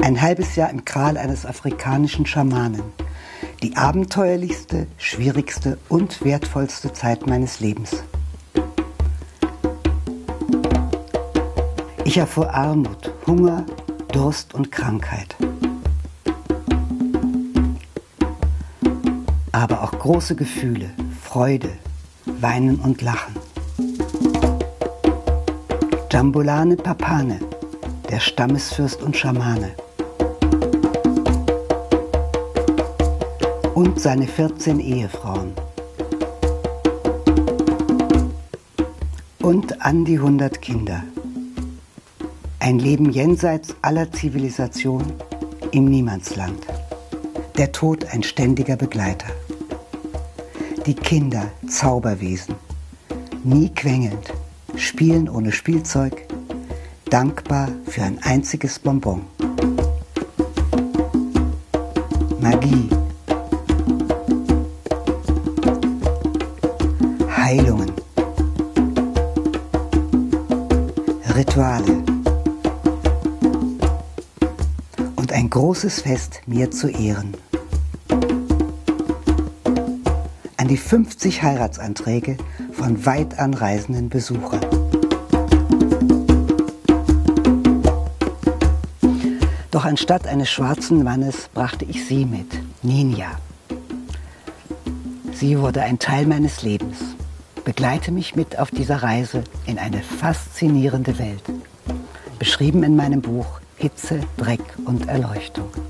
Ein halbes Jahr im Kral eines afrikanischen Schamanen. Die abenteuerlichste, schwierigste und wertvollste Zeit meines Lebens. Ich erfuhr Armut, Hunger, Durst und Krankheit. Aber auch große Gefühle, Freude, Weinen und Lachen. Jambulane Papane, der Stammesfürst und Schamane. Und seine 14 Ehefrauen. Und an die 100 Kinder. Ein Leben jenseits aller Zivilisation im Niemandsland. Der Tod ein ständiger Begleiter. Die Kinder Zauberwesen, nie quengelnd, spielen ohne Spielzeug, dankbar für ein einziges Bonbon. Magie. Heilungen. Rituale. Und ein großes Fest mir zu Ehren. An die 50 Heiratsanträge von weit anreisenden Besuchern. Doch anstatt eines schwarzen Mannes brachte ich sie mit, Ninja. Sie wurde ein Teil meines Lebens. Begleite mich mit auf dieser Reise in eine faszinierende Welt. Beschrieben in meinem Buch Hitze, Dreck und Erleuchtung.